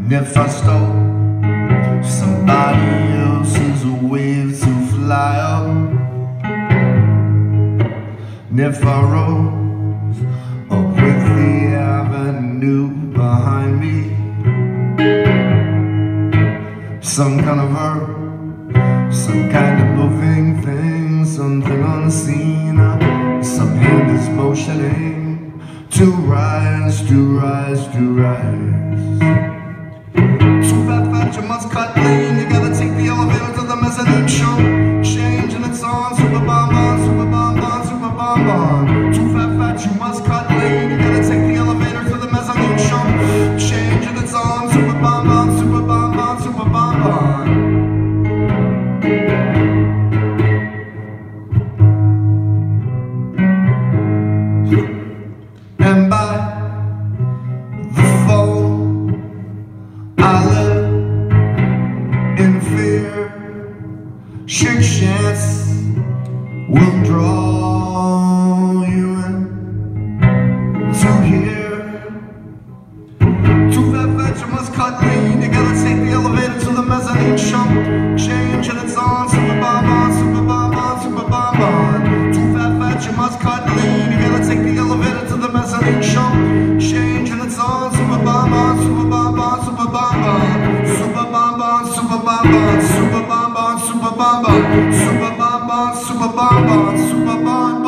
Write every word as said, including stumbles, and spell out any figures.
And if I stole somebody else's wave to fly up, and if I rose up with the avenue behind me, some kind of verb, some kind of moving thing, something unseen, some hand is motioning to rise, to rise, to rise. Too bad that you must cut lane, you gotta take the elevator to the mezzanine show. Change and it's on, super bomb on, super bomb on, super bomb on. Too fat fat you must cut lane, you gotta take the elevator to the mezzanine show. Change and it's on, super bomb on, super bomb on, super bomb on. And by the phone I live in fear, shake chance will draw you in to here. Too fat fat you must cut lean, you gotta take the elevator to the mezzanine show. Change and it's on, super bomb on, super bomb on, super bomb on. Too fat fat you must cut lean, you gotta take the elevator to the mezzanine show. Change and it's on, super bomb on, super bomb on, super bomb on. Super bomb on, super bomb on, super bomb on, super bomb on, super bomb on, super bomb on, super bomb on.